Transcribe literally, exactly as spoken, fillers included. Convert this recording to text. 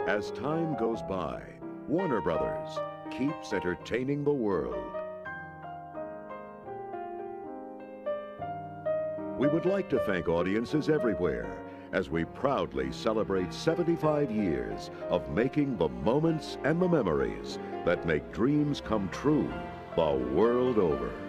As time goes by, Warner Brothers keeps entertaining the world. We would like to thank audiences everywhere as we proudly celebrate seventy-five years of making the moments and the memories that make dreams come true the world over.